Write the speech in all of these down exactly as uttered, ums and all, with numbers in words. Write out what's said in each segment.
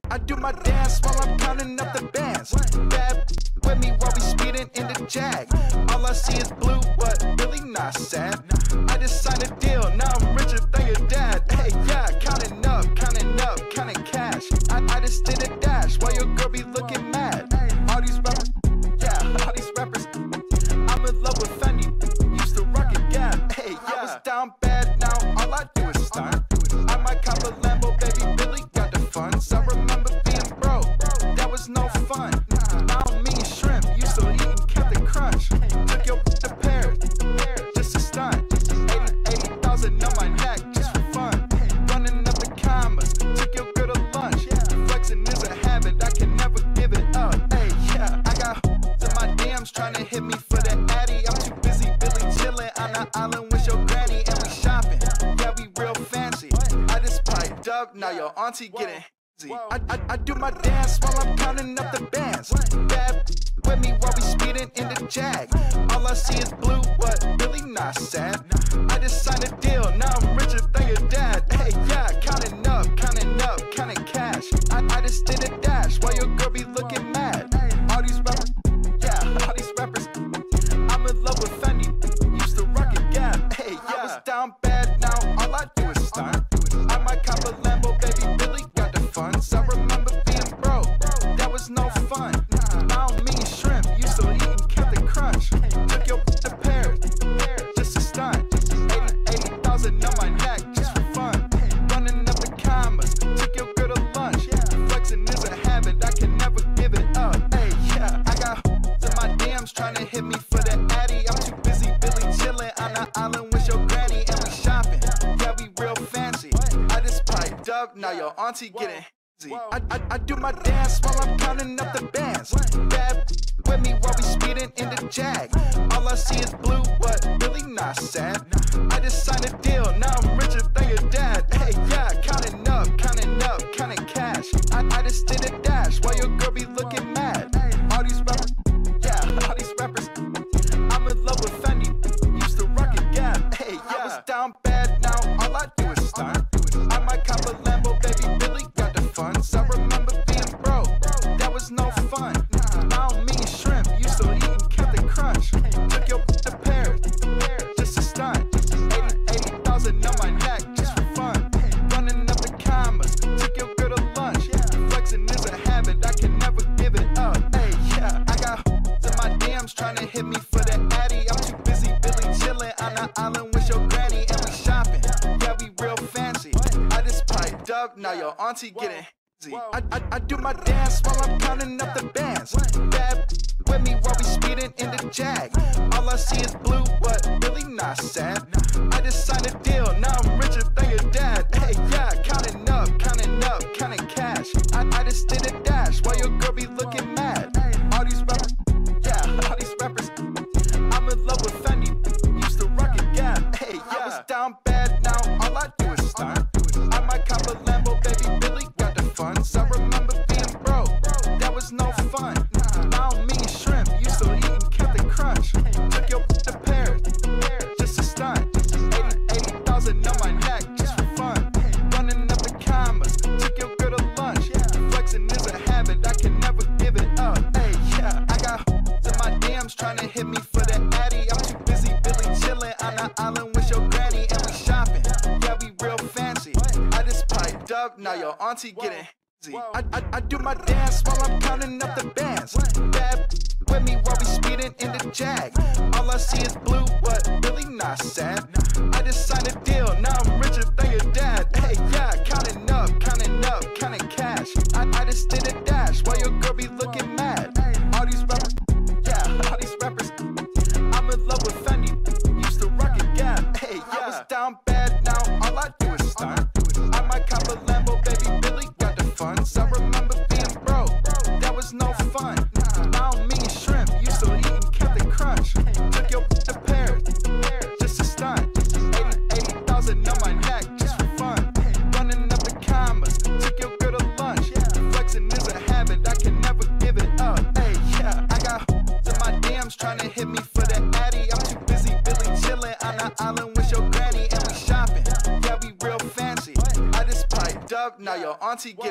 I do my dance while I'm counting up the bands. Bad with me while we speeding in the Jag. All I see is blue, but really not sad. I just signed a deal, now I'm richer than your dad. Hey, yeah, counting up, counting up, counting cash. I, I just did a dash while your girl be looking mad. All these rappers, yeah, all these rappers. I'm in love with Fendi, used to rock a Gap. Hey, yeah, I was down bad, now all I do is stunt. I might cop a Lambo, baby, really got the funds. I remember being broke, that was no fun. I don't mean shrimp, used to eat and Captain Crunch. Took your to Paris, just a stunt. eighty thousand on my neck, just for fun. Running up the commas, took your girl to lunch. Flexing is a habit, I can never give it up. Hey, yeah, I got in my D Ms trying to hit me for the Addy. I'm too busy, Billy chillin' on the island with your granny, and we shopping. Yeah, we real fancy. I just piped up, now your auntie getting. I, I, I do my dance while I'm counting up the bands. Bad with me while we speeding in the Jag. All I see is blue, but really not sad. I just signed a deal, now I'm richer than your dad. Hey, yeah, counting up, counting up, counting cash. I, I just did a dash while your girl be looking mad. All these rappers, yeah, all these rappers. I'm in love with Fendi, used to rock a Gap. Hey, yeah, I was down bad, now all I do is stunt. I might cop a Lambo, baby, really got the funds. I remember being broke, that was no fun. I don't mean shrimp, used to eat and Captain Crunch. Took your to Paris, just a stunt. eighty thousand on my neck, just for fun. Running up the commas, took your girl to lunch. Flexing is a habit, I can never give it up. Hey, yeah, I got in my D Ms trying to hit me for the Addy. I'm too busy, Billy chillin' on the island with your granny, and we shopping. Yeah, we real fancy. I just piped up, now your auntie getting. I, I, I do my dance while I'm counting up the bands. Bad with me while we speeding in the Jag. All I see is blue, but really not sad. I just signed a deal, now I'm richer than your dad. Hey, yeah, counting up, counting up, counting cash. I, I just did a dash while your girl be looking mad. All these rappers, yeah, all these rappers. I'm in love with Fendi, used to rock a Gap. Hey, yeah, I was down bad, now all I do is stunt. I might cop a Lambo, baby, really got the funds. I remember being broke, that was no fun. I don't mean shrimp, used to eat and Captain Crunch. Took your to Paris, just a stunt. eighty thousand on my neck, just for fun. Running up the commas, took your girl to lunch. Flexing is a habit, I can never give it up. Hey, yeah, I got in my D Ms trying to hit me for the Addy. I'm too busy, Billy chillin' on the island with your granny, and we shopping. Yeah, we real fancy. I just piped up, now your auntie getting. I, I, I do my dance while I'm counting up the bands. Bad with me while we speeding in the Jag. All I see is blue, but really not sad. I just signed a deal, now I'm richer than your dad. Hey, yeah, counting up, counting up, counting cash. I, I just did a dash while your girl be looking mad. All these rappers, yeah, all these rappers. I'm in love with Fendi, used to rock a Gap. Hey, yeah, I was down bad, now all I do is stunt. I might cop a Lambo, baby, really got the funds. I remember being broke, that was no fun. I don't mean shrimp, used to eat and Captain Crunch. Took your to Paris, just a stunt. eighty thousand on my neck, just for fun. Running up the commas, took your girl to lunch. Flexing is a habit, I can never give it up. Hey, yeah, I got in my D Ms trying to hit me for the Addy. I'm too busy, Billy chillin' on the island with your granny, and we shopping. Yeah, we real fancy. I just piped up, now your auntie getting. I, I, I do my dance while I'm counting up the bands. Bad with me while we speeding in the Jag. All I see is blue, but really not sad. I just signed a deal, now I'm richer than your dad. Hey, yeah, counting up, counting up, counting cash. I, I just did a dash while your girl be looking mad. All these rappers, yeah, all these rappers. I'm in love with Fendi, used to rock a Gap. Hey, yeah, I was down bad, now all I do is stunt. I might cop a Lambo, baby, really got the funds. I remember being broke, that was no fun. I don't mean shrimp, used to eat and Captain Crunch. Took your to Paris, just a stunt. eighty thousand on my neck, just for fun. Running up the commas, took your girl to lunch. Flexing is a habit, I can never give it up. Hey, yeah, I got in my D Ms trying to hit me for the Addy. I'm too busy, Billy chillin' on the island with your granny, and we shopping. Yeah, we real fancy. I just piped up, now your auntie getting.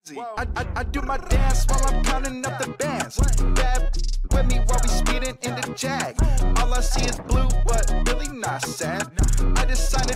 I, I, I do my dance while I'm counting up the bands. Bad with me while we speeding in the Jag. All I see is blue, but really not sad. I just signed